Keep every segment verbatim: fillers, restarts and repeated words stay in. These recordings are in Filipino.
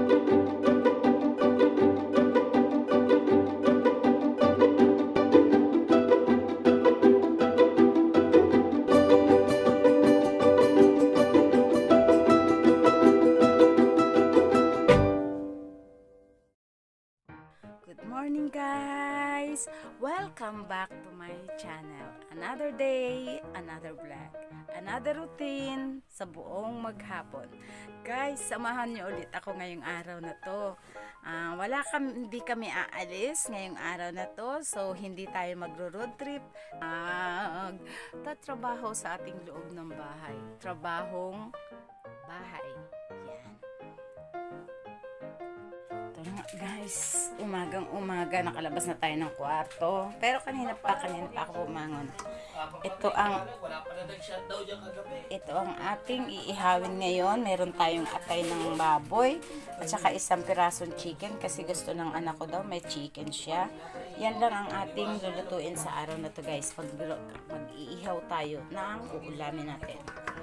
Good morning guys! Welcome back to my channel. Another day, another vlog, another routine sa buong maghapon. Guys, samahan niyo ulit ako ngayong araw na to. Uh, wala kami, hindi kami aalis ngayong araw na to. So, hindi tayo magro-road trip. Uh, tatrabaho sa ating loob ng bahay. Trabahong bahay. Yan. Guys, umagang umaga nakalabas na tayo ng kwarto, pero kanina pa kanina pa ako bumangon. Ito ang ito ang ating iihawin ngayon. Meron tayong atay ng baboy at saka isang pirasong chicken kasi gusto ng anak ko daw may chicken siya. Yan lang ang ating lulutuin sa araw na to guys. Pag mag-iihaw tayo ng uulamin natin.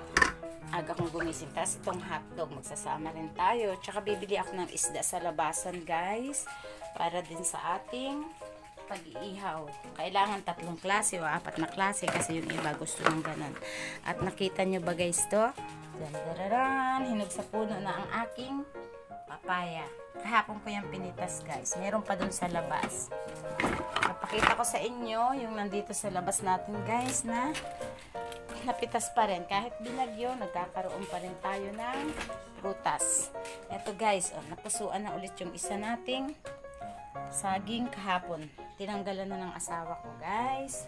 Aga kong gumising. Tapos itong hotdog, magsasama rin tayo. Tsaka bibili ako ng isda sa labasan guys. Para din sa ating pag-iihaw. Kailangan tatlong klase o apat na klase kasi yung iba gusto ng ganun. At nakita nyo ba guys to? Dararan, hinog sa puno na ang aking papaya. Kahapon ko yung pinitas guys. Meron pa dun sa labas. Napakita ko sa inyo yung nandito sa labas natin guys na napitas pa rin. Kahit binagyo, nagkakaroon pa rin tayo ng prutas. Eto guys, oh, napusuan na ulit yung isa nating saging kahapon. Tinanggalan na ng asawa ko guys.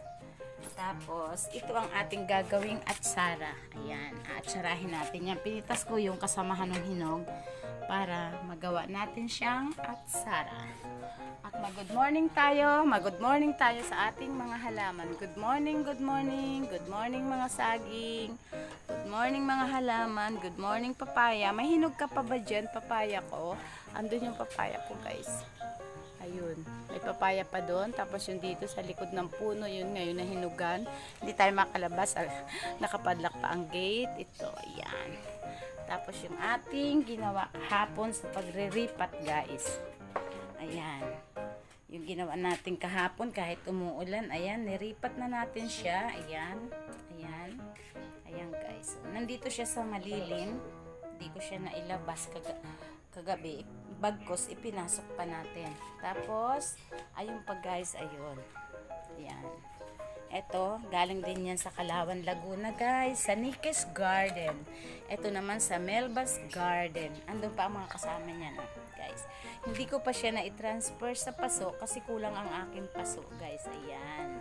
Tapos, ito ang ating gagawing atsara. Ayan, aatsarahin natin yan. Pinitas ko yung kasamahan ng hinog para magawa natin siyang atsara. At mag-good morning tayo. Mag-good morning tayo sa ating mga halaman. Good morning, good morning. Good morning mga saging. Good morning mga halaman. Good morning papaya. May hinog ka pa ba dyan, papaya ko? Andun yung papaya ko guys. Ayun. May papaya pa doon. Tapos yung dito sa likod ng puno, yun ngayon na hinugan. Hindi tayo makalabas. Nakapadlock pa ang gate. Ito, ayan. Tapos yung ating ginawa kahapon sa pagre-ripat guys. Ayan. Yung ginawa natin kahapon kahit umuulan. Ayan, niripat na natin siya. Ayan. Ayan. Ayan guys. Nandito siya sa malilim. Hindi ko siya nailabas kag kagabi. Bagkos, ipinasok pa natin. Tapos, ayun pa guys. Ayun. Ayan. Ito, galing din yan sa Kalawan, Laguna guys. Sa Nikes Garden. Ito naman sa Melbas Garden. Andun pa ang mga kasama niya no, guys. Hindi ko pa siya na i-transfer sa paso kasi kulang ang aking paso guys. Ayan.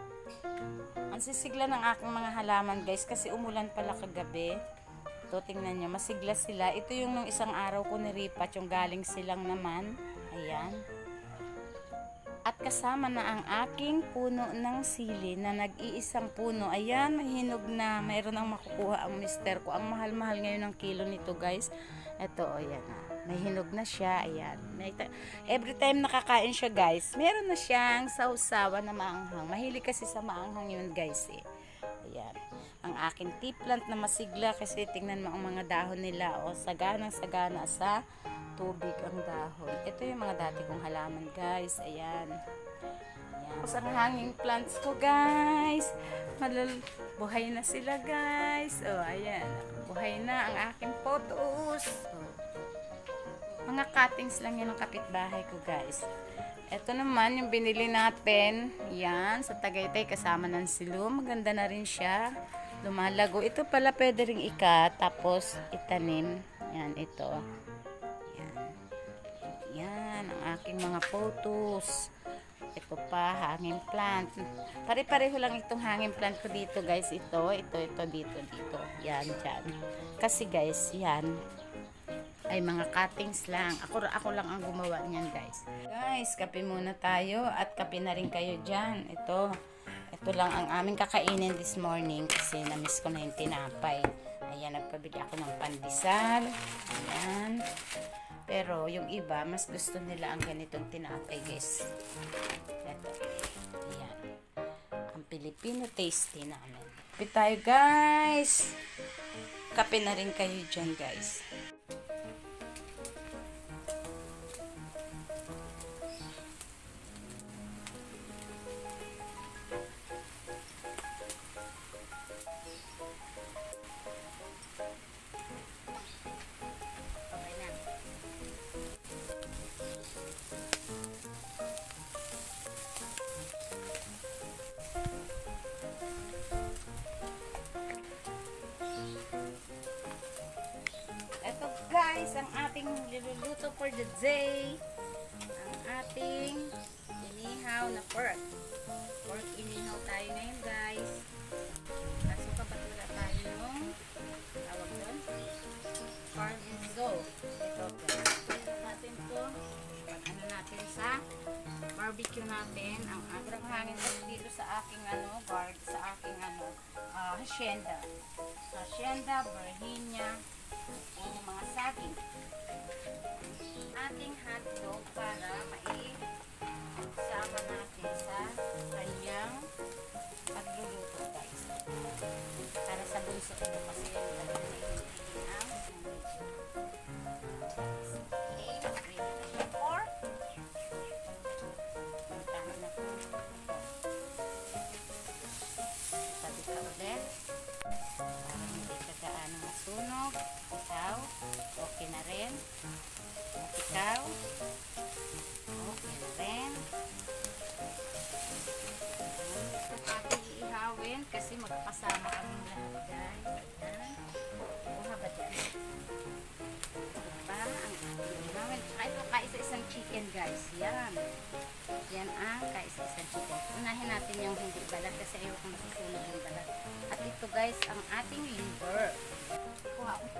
Ang sisigla ng aking mga halaman guys kasi umulan pala kagabi. Ito, tingnan nyo. Masigla sila. Ito yung nung isang araw ko niripat. Yung galing silang naman. Ayan. At kasama na ang aking puno ng sili na nag-iisang puno. Ayan, mahinog na. Mayroon ang makukuha ang mister ko. Ang mahal-mahal ngayon ng kilo nito guys. Ito, o yan. May hinog na siya. Ayan. Every time nakakain siya guys, meron na siyang sausawa na maanghang. Mahilig kasi sa maanghang yun guys eh. Ayan. Ang aking tea plant na masigla kasi tingnan mo ang mga dahon nila. O sagana-sagana sa tubig ang dahon. Ito yung mga dati kong halaman guys. Ayan. Ayan. Tapos ang hanging plants ko guys. Malal buhay na sila guys. O ayan. Buhay na ang aking photos. O. Mga cuttings lang yan ng kapitbahay ko guys. Ito naman yung binili natin. Yan. Sa Tagaytay kasama ng silo. Maganda na rin siya. Lumalago. Ito pala pwede ring ikat. Tapos itanim. Yan. Ito. Yan, ang aking mga photos. Ito pa, hanging plant. Pare-pareho lang itong hanging plant ko dito, guys. Ito, ito, ito, dito, dito. Yan, dyan. Kasi, guys, yan ay mga cuttings lang. Ako, ako lang ang gumawa niyan, guys. Guys, kape muna tayo at kape na rin kayo dyan. Ito, ito lang ang aming kakainin this morning kasi na-miss ko na yung tinapay. Ayan, nagpabili ako ng pandesal. Ayan. Pero yung iba, mas gusto nila ang ganitong tinapay guys. Ito. Ayan. Ang Filipino tasty namin. Kape tayo guys. Kape na rin kayo dyan guys. ang ating niluluto for the day. Ang ating inihaw na pork. Pork inihaw tayo ngayon, guys. Kaso kapag wala tayo nung tawag doon, parmesan. Ito, guys. Ito natin to. Pag ano natin sa barbecue natin. Ang agrang hangin kasi dito sa aking ano, guard, sa aking ano, uh, hacienda. Hacienda, Virginia, yung mga saging. Ating hotdog para mai-sama natin sa kanyang pagluluto, guys. Para sa bunso ko kasi yung talagang naiintigin ang okay, ready na siya for puntahan na po. Sabi ka ulit para hindi ka gaano masunog. Ikaw, okay na rin. At ikaw, okay na rin. Ito ating iihawin kasi magkasama kami lahat, guys. Ayan. Buha ba dyan? Diba? Ang ating iihawin. Tsaka ito, kaisa-isang chicken, guys. Yan. Yan ang kaisa-isang chicken. Unahin natin yung hindi balat kasi ayaw kong masusunog yung balat. At ito, guys, ang ating liver. Kuha ko.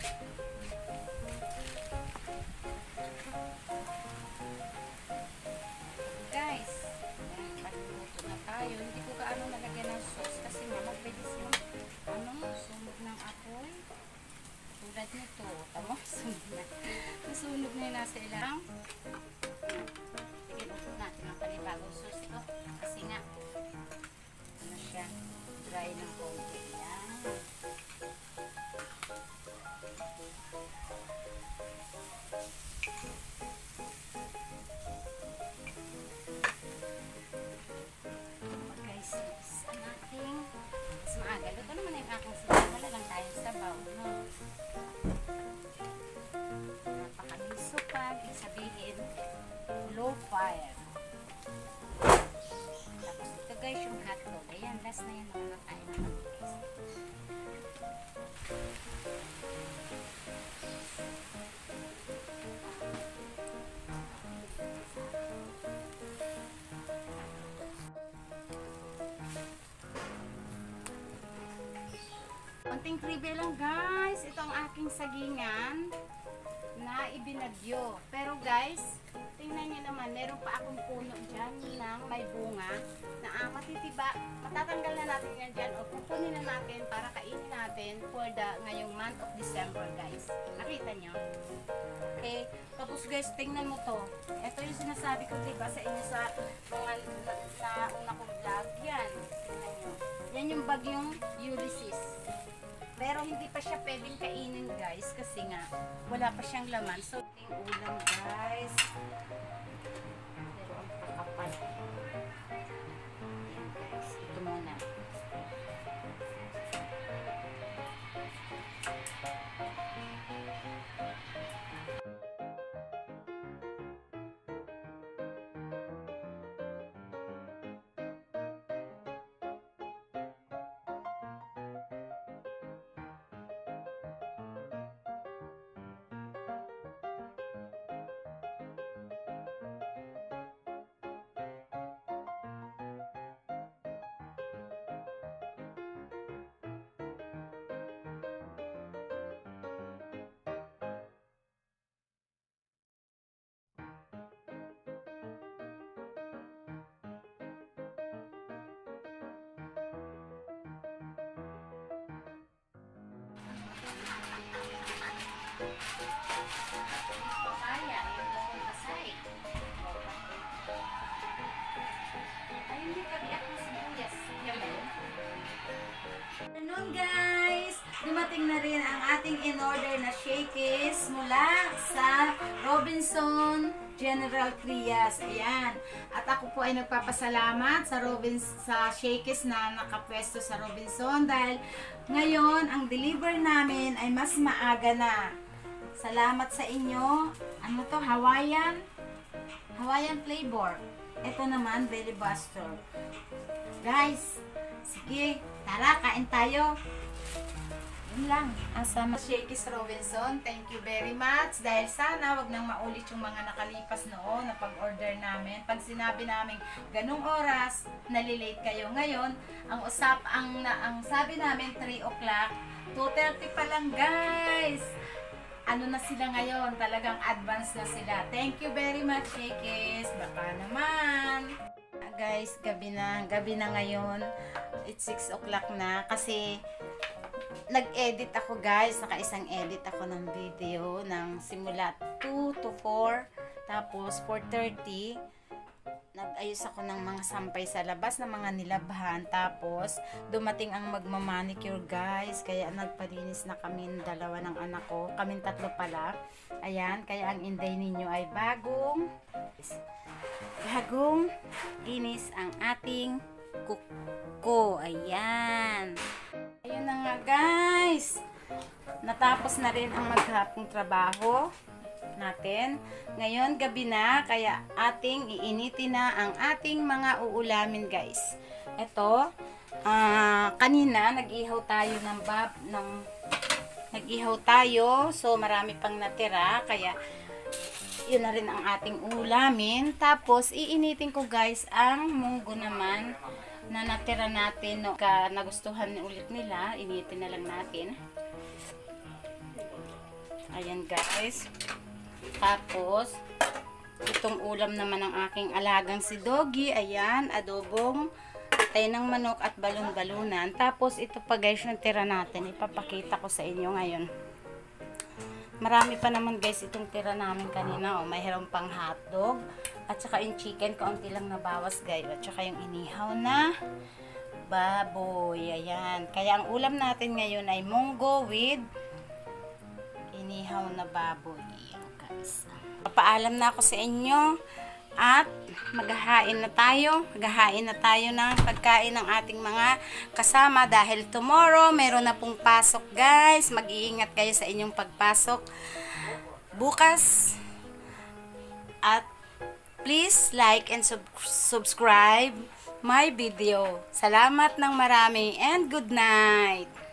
Guys, pagluluto na tayo. Hindi ko gaano nalagyan ng sauce kasi mabilis yung ano, sunog ng apoy. Tulad nito. Tama, sunog na. Nasunog na yung nasa ilang. Sige, luto natin ang panibagong sauce ito. Kasi nga, ano siya, dry ng konti. Yan. Luto naman yung aking sabaw. Wala lang tayong sabaw, no? Napakamiso pa. Ibig sabihin, low fire. Tapos ito, guys, yung hotdog. Ayan, last na yan. Nakakain na kami, guys. Konting trivia lang, guys. Ito ang aking sagingan na ibinagyo. Pero guys, tingnan nyo naman, meron pa akong puno dyan ng may bunga na ah, matitiba. Matatanggal na natin yan dyan o pupunin na natin para kainin natin for the ngayong month of December, guys. Nakita nyo? Okay. Tapos guys, tingnan mo to. Ito yung sinasabi ko, diba, sa inyo sa mga sa una kong vlog. Yan. Tingnan nyo. Yan yung bagyong Ulysses. Pero hindi pa siya pwedeng kainin, guys, kasi nga wala pa siyang laman. So, yung ulam, guys. Pero ang kakapal. Ayan, guys. Ito muna. Papaya, yung dalawang kasay. Ay, hindi kabiyak na sibuyas. Yan ba yun? Ganun, guys! Dumating na rin ang ating in-order na Shakey's mula sa Robinson General Trias. Ayan. At ako po ay nagpapasalamat sa Robins sa Shakey's na nakapwesto sa Robinson dahil ngayon ang deliver namin ay mas maaga na. Salamat sa inyo. Ano to? Hawaiian? Hawaiian flavor. Ito naman, Belly Buster. Guys, sige, tara, kain tayo. Yun lang. Asama Shakey's Robinson, thank you very much. Dahil sana wag nang maulit yung mga nakalipas noon na pag-order namin. Pag sinabi namin ganung oras, nalilate kayo ngayon, ang usap, ang, na, ang sabi namin three o'clock, two thirty pa lang guys. Ano na sila ngayon, talagang advance na sila. Thank you very much Shakey's. Baka naman. Guys, gabi na, gabi na ngayon. It's six o'clock na kasi nag-edit ako guys, naka-isang edit ako ng video ng simula two to four, tapos four thirty nag-ayos ako ng mga sampay sa labas ng mga nilabhan, tapos dumating ang magmamanicure guys, kaya nagpalinis na kami dalawa ng anak ko, kaming tatlo pala. Ayan, kaya ang inday ninyo ay bagong bagong inis ang ating kuko. Ayan. Ayun na nga guys, natapos na rin ang maghapong trabaho natin. Ngayon gabi na, kaya ating iinitin na ang ating mga uulamin guys. Ito, uh, kanina nag-ihaw tayo ng bab, ng, nag-ihaw tayo, so marami pang natira, kaya yun na rin ang ating ulamin. Tapos iinitin ko guys ang munggo naman na natira natin, no, ka nagustuhan ulit nila, initin na lang natin. Ayan guys. Tapos itong ulam naman ng aking alagang si Doggy, ayan, adobong tayo ng manok at balon-balunan. Tapos ito pa guys yung tira natin, ipapakita ko sa inyo ngayon. Marami pa naman guys itong tira namin kanina. O, mayroon pang hotdog. At saka yung chicken, kaunti lang nabawas guys. At saka yung inihaw na baboy. Ayan. Kaya ang ulam natin ngayon ay munggo with inihaw na baboy. Ayan guys. Papaalam na ako sa inyo. At maghahain na tayo. Maghahain na tayo ng pagkain ng ating mga kasama. Dahil tomorrow, meron na pong pasok guys. Mag-iingat kayo sa inyong pagpasok bukas. At please like and sub subscribe my video. Salamat ng marami and good night.